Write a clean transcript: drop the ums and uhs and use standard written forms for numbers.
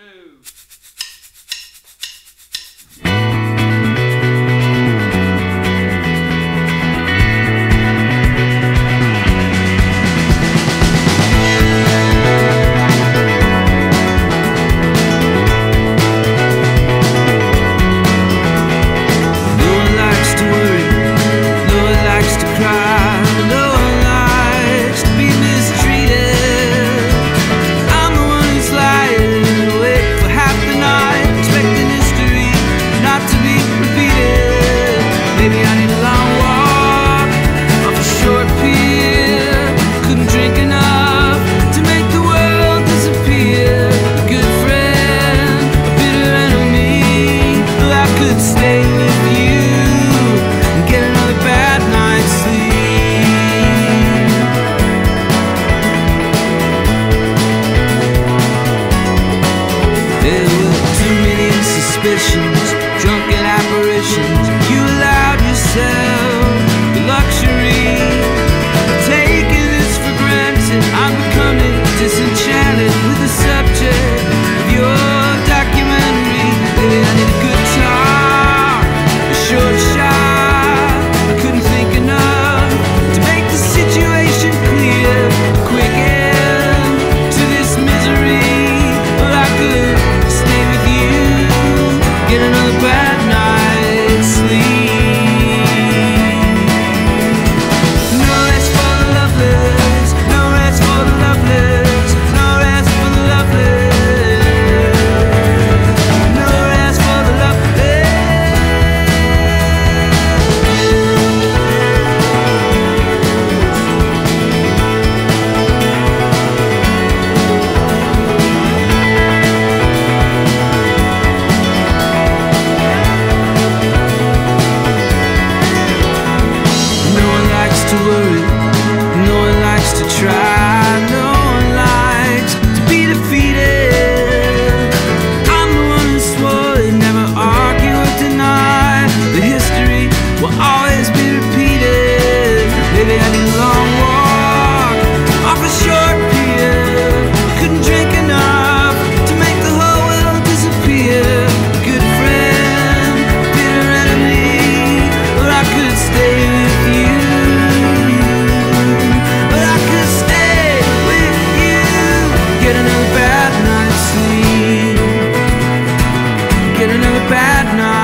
Maybe I need a long walk off a short pier. Couldn't drink enough to make the world disappear. A good friend, a bitter enemy. Well, I could stay with you and get another bad night's sleep. There were too many suspicions, drunken apparitions. You allowed yourself the luxury of taking this for granted. I'm becoming disenchanted with the subject of your documentary. Baby, I need a good talk, a short shot. I couldn't think enough to make the situation clear. A quick end to this misery. Well, I could stay with you, get another bad night's sleep. Get another bad night.